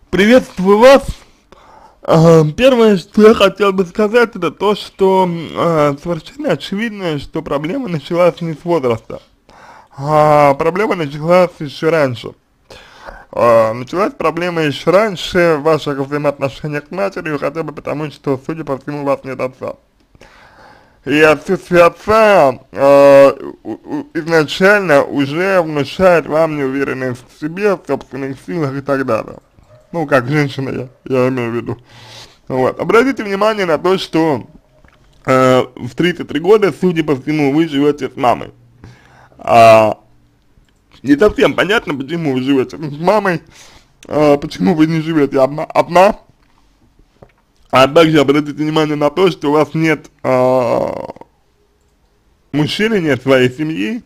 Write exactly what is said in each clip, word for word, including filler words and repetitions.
Приветствую вас. А, Первое, что я хотел бы сказать, это то, что а, совершенно очевидно, что проблема началась не с возраста, а проблема началась еще раньше. А, началась проблема еще раньше в ваших взаимоотношениях с матерью, хотя бы потому, что, судя по всему, у вас нет отца. И отсутствие отца э, у- у- изначально уже внушает вам неуверенность в себе, в собственных силах и так далее. Ну, как женщина, я, я имею в виду. Вот. Обратите внимание на то, что э, в тридцать три года, судя по всему, вы живете с мамой. А, не совсем понятно, почему вы живете с мамой, а, почему вы не живете одна, одна. А также обратите внимание на то, что у вас нет а, мужчины, нет своей семьи.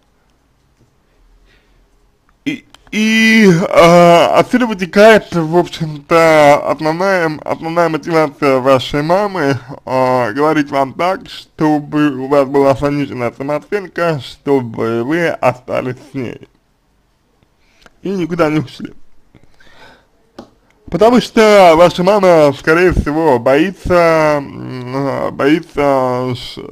И, и э, отсюда вытекает, в общем-то, основная, основная мотивация вашей мамы э, говорить вам так, чтобы у вас была пониженная самооценка, чтобы вы остались с ней и никуда не ушли. Потому что ваша мама, скорее всего, боится, м, боится ш-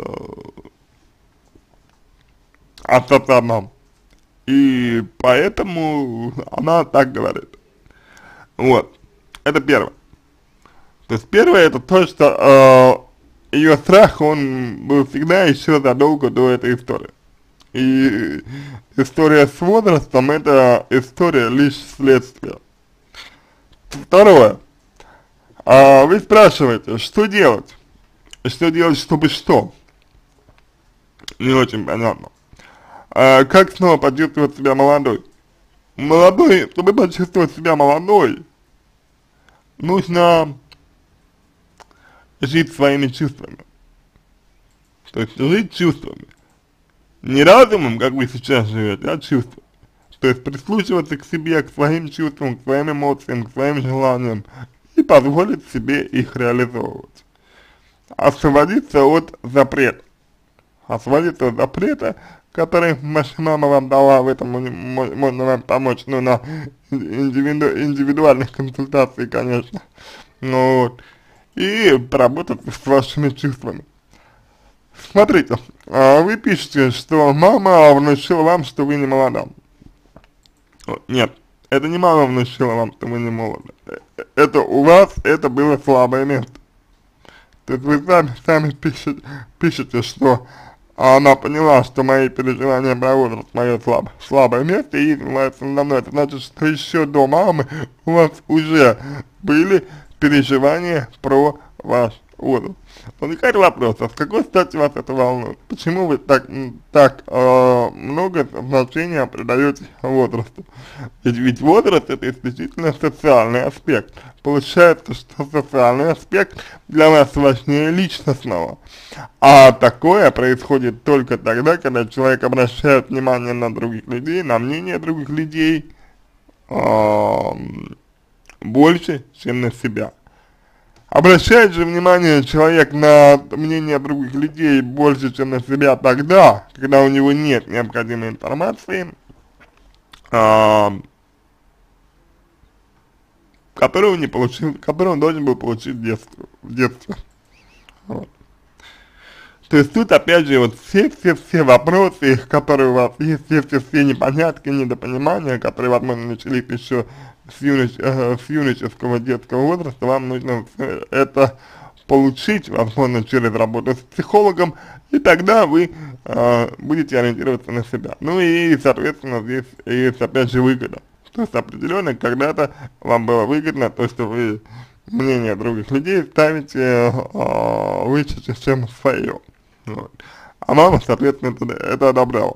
остаться одна. И поэтому она так говорит. Вот. Это первое. То есть первое, это то, что э, ее страх, он был всегда еще задолго до этой истории. И история с возрастом, это история лишь следствия. Второе. А вы спрашиваете, что делать? Что делать, чтобы что? Не очень понятно. А как снова почувствовать себя молодой? Молодой, чтобы почувствовать себя молодой, нужно жить своими чувствами. То есть жить чувствами. Не разумом, как вы сейчас живете, а чувствами. То есть прислушиваться к себе, к своим чувствам, к своим эмоциям, к своим желаниям и позволить себе их реализовывать. Освободиться от запрета. Освободиться от запрета, который ваша мама вам дала, в этом можно вам помочь, ну, на индивиду, индивидуальных консультациях, конечно. Ну, вот. И поработать с вашими чувствами. Смотрите, а вы пишете, что мама внушила вам, что вы не молода. Нет, это не мама внушила вам, что вы не молоды. Это у вас, это было слабое место. То есть вы сами, сами пишете, пишете, что она поняла, что мои переживания про возраст мое слаб, слабое место и измывается надо мной. Это значит, что еще до мамы у вас уже были переживания про ваш возраст. Возникает вопрос, а с какой стати вас это волнует? Почему вы так, так э, много значения придаете возрасту? Ведь, ведь возраст это исключительно социальный аспект. Получается, что социальный аспект для вас важнее личностного. А такое происходит только тогда, когда человек обращает внимание на других людей, на мнение других людей э, больше, чем на себя. Обращает же внимание человек на мнение других людей больше, чем на себя тогда, когда у него нет необходимой информации, а, которую он не получил, которую он должен был получить в детстве. В детстве. Вот. То есть тут опять же вот все-все-все вопросы, которые у вас есть, все-все-все непонятки, недопонимания, которые, возможно, начались еще с, юноч, э, с юношеского детского возраста, вам нужно это получить, возможно, через работу с психологом, и тогда вы э, будете ориентироваться на себя. Ну и, соответственно, здесь есть, опять же, выгода. То есть определенно когда-то вам было выгодно то, что вы мнение других людей ставите э, выше, чем свое. Вот. А мама, соответственно, это, это одобряла.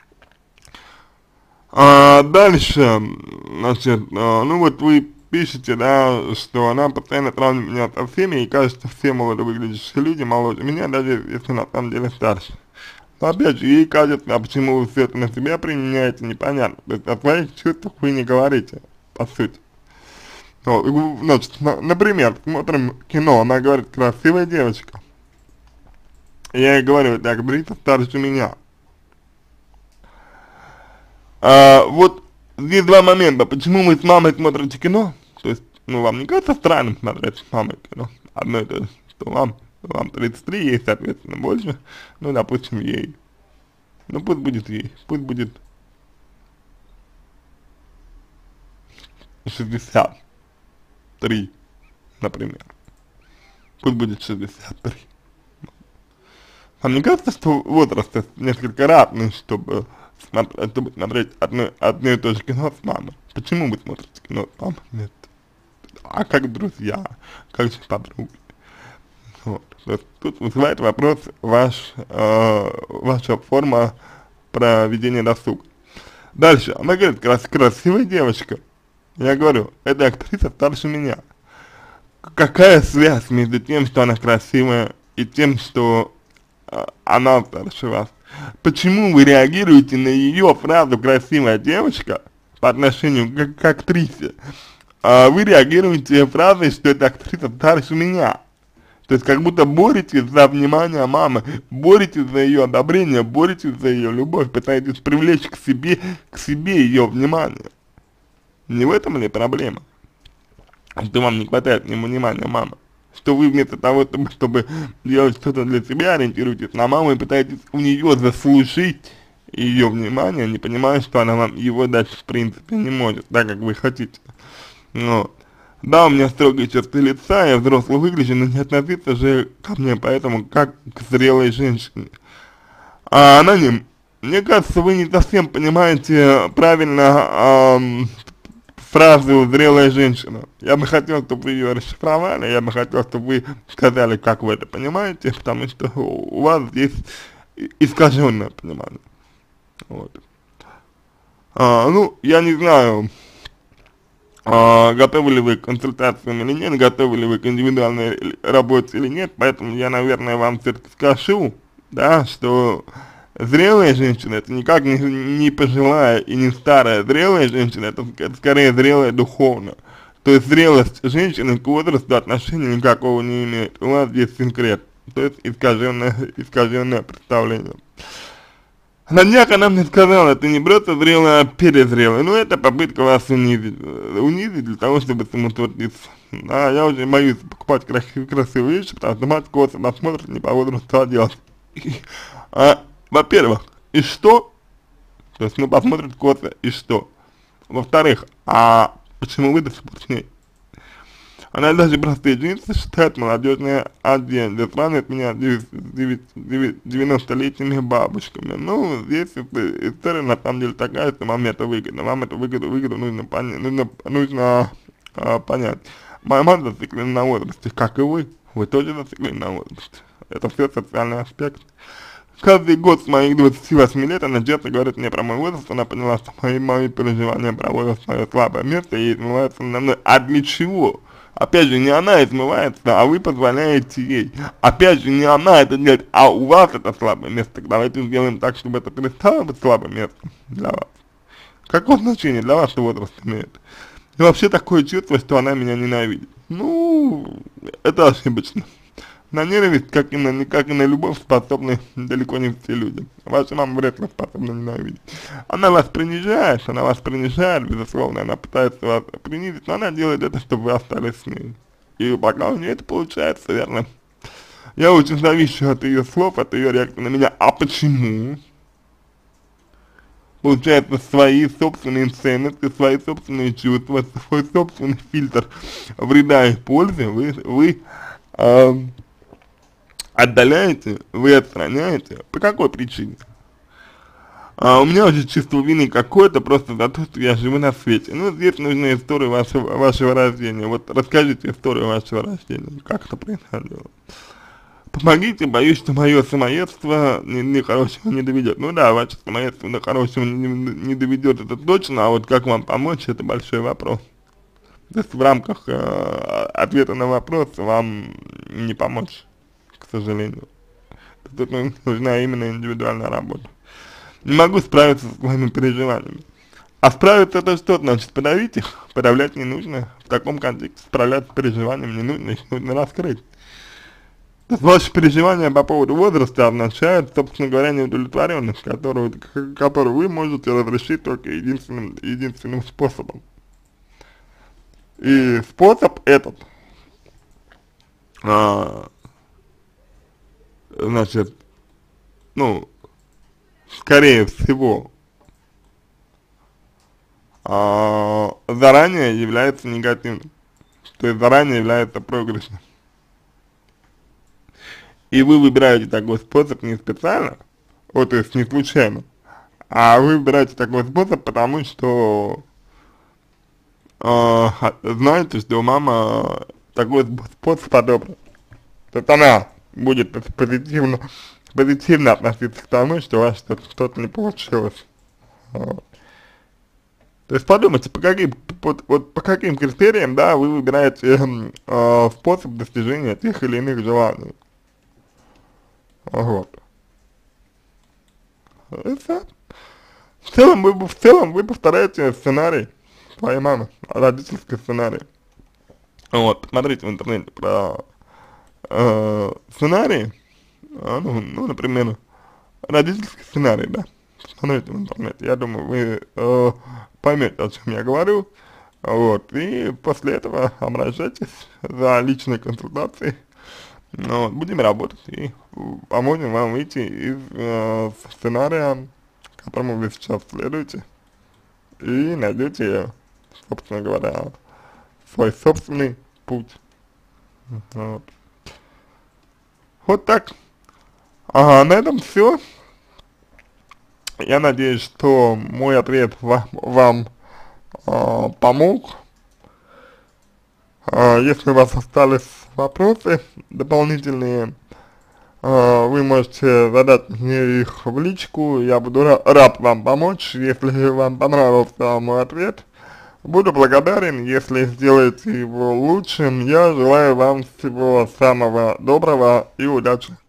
А дальше, значит, а, ну вот вы пишете, да, что она постоянно сравнивает меня со всеми, и кажется, все молодо выглядящие люди моложе меня, даже если на самом деле старше. Но опять же, ей кажется, а почему вы все это на себя применяете, непонятно. То есть о своих чувствах вы не говорите, по сути. Вот, значит, на, например, смотрим кино, она говорит, красивая девочка. Я ей говорю, так, Брита старше меня. А, вот здесь два момента. Почему вы с мамой смотрите кино? То есть Ну, вам не кажется странным смотреть с мамой кино? Одно и то же, что вам, вам тридцать три, ей, соответственно, больше, ну, допустим, ей, ну, пусть будет ей, пусть будет шестьдесят три, например, пусть будет шестьдесят три. А мне кажется, что возраст несколько разный, чтобы смотреть, чтобы смотреть одно, одно и то же кино с мамой. Почему вы смотрите кино с мамой? Нет. А как друзья, как же подруги. Вот. То есть тут вызывает вопрос ваш, э, ваша форма проведения досуга. Дальше, она говорит, крас красивая девочка. Я говорю, эта актриса старше меня. Какая связь между тем, что она красивая, и тем, что э, она старше вас? Почему вы реагируете на ее фразу «красивая девочка» по отношению к, к актрисе? А вы реагируете фразой, что эта актриса старше меня. То есть как будто боретесь за внимание мамы, боретесь за ее одобрение, боретесь за ее любовь, пытаетесь привлечь к себе, к себе ее внимание. Не в этом ли проблема? Что вам не хватает внимания мамы? Что вы вместо того, чтобы, чтобы делать что-то для себя, ориентируетесь на маму и пытаетесь у нее заслужить ее внимание, не понимая, что она вам его дать в принципе не может, так как вы хотите. Вот. Да, у меня строгие черты лица, я взрослый выгляжу, но не относиться же ко мне поэтому как к зрелой женщине. А аноним, мне кажется, вы не совсем понимаете правильно эм, фразу «зрелая женщина». Я бы хотел, чтобы вы ее расшифровали, я бы хотел, чтобы вы сказали, как вы это понимаете, потому что у вас здесь искаженное понимание. Вот. А, ну, я не знаю, а, готовы ли вы к консультациям или нет, готовы ли вы к индивидуальной работе или нет, поэтому я, наверное, вам все-таки скажу, да, что зрелая женщина — это никак не, не пожилая и не старая. Зрелая женщина — это, это скорее зрелая духовно. То есть зрелость женщины к возрасту отношения никакого не имеет. У вас здесь синкрет, то есть искаженное, искаженное представление. На днях она мне сказала, ты не просто зрелая, а перезрелая. Ну, это попытка вас унизить, унизить для того, чтобы самоутвердиться. Да, я очень боюсь покупать красивые, красивые вещи, потому что мать коса посмотрит не по возрасту одежды. А, во-первых, и что? То есть, ну, посмотрит коса, и что? Во-вторых, а почему вы до сих пор с ней? Она даже простые джинсы считает молодежные одежды, сравнивает меня с девяностолетними бабушками. Ну, здесь история на самом деле такая, что вам это выгодно, вам это выгоду, выгоду нужно, понять, нужно, нужно а, понять. Моя мать зациклена на возрасте, как и вы, вы тоже зациклены на возрасте. Это все социальный аспект. Каждый год с моих двадцати восьми лет она часто говорит мне про мой возраст, она поняла, что мои, мои переживания про возраст мое слабое место и измывается на мной. А для чего? Опять же, не она измывается, а вы позволяете ей. Опять же, не она это делает, а у вас это слабое место. Давайте сделаем так, чтобы это перестало быть слабым местом для вас. Какое значение для вас, что возраст имеет? И вообще такое чувство, что она меня ненавидит. Ну, это ошибочно. На ненависть, как и на, как и на любовь, способны далеко не все люди. Ваша мама вряд ли способна ненавидеть. Она вас принижает, она вас принижает, безусловно, она пытается вас принизить, но она делает это, чтобы вы остались с ней. И пока у нее это получается, верно. Я очень завишу от ее слов, от ее реакции на меня. А почему? Получается, свои собственные ценности, свои собственные чувства, свой собственный фильтр вреда и пользы вы, вы э, отдаляете, вы отстраняете. По какой причине? А у меня уже чувство вины какое-то просто за то, что я живу на свете. Ну, здесь нужна история вашего, вашего рождения. Вот расскажите историю вашего рождения, как это происходило. Помогите, боюсь, что мое самоедство ни, ни хорошего не доведет. Ну да, ваше самоедство до хорошего не, не доведет, это точно, а вот как вам помочь, это большой вопрос. То есть в рамках э, ответа на вопрос вам не помочь, к сожалению. Тут нужна именно индивидуальная работа. Не могу справиться с своими переживаниями. А справиться это что значит? Подавить их? Подавлять не нужно. В таком контексте справляться с переживаниями не нужно, их нужно раскрыть. Ваши переживания по поводу возраста означают, собственно говоря, неудовлетворенность, которую, которую вы можете разрешить только единственным, единственным способом. И способ этот, а, значит, ну, скорее всего, а, заранее является негативным, то есть заранее является проигрышным. И вы выбираете такой способ не специально, вот, то есть не случайно, а вы выбираете такой способ, потому что э, знаете, что мама такой способ одобрит. То есть она будет позитивно, позитивно относиться к тому, что у вас что-то что не получилось. Вот. То есть подумайте, по каким, вот, вот по каким критериям, да, вы выбираете э, способ достижения тех или иных желаний. Вот. И всё. В целом, вы, в целом вы повторяете сценарий своей мамы, родительский сценарий. Вот, смотрите в интернете про э, сценарий, э, ну, ну, например, родительский сценарий, да, смотрите в интернете, я думаю, вы э, поймете, о чем я говорю, вот, и после этого обращайтесь за личной консультацией, ну, вот, будем работать и поможем вам выйти из э, сценария, которому вы сейчас следуете, и найдете, собственно говоря, свой собственный путь. Вот, вот так. Ага, на этом все. Я надеюсь, что мой ответ вам, вам э, помог. Э, если у вас остались вопросы дополнительные, э, вы можете задать мне их в личку, я буду рад вам помочь. Если вам понравился мой ответ, буду благодарен, если сделаете его лучшим. Я желаю вам всего самого доброго и удачи.